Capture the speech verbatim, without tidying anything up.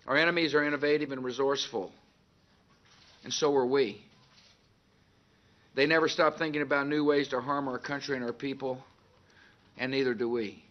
Our enemies are innovative and resourceful, and so are we. They never stop thinking about new ways to harm our country and our people, and neither do we.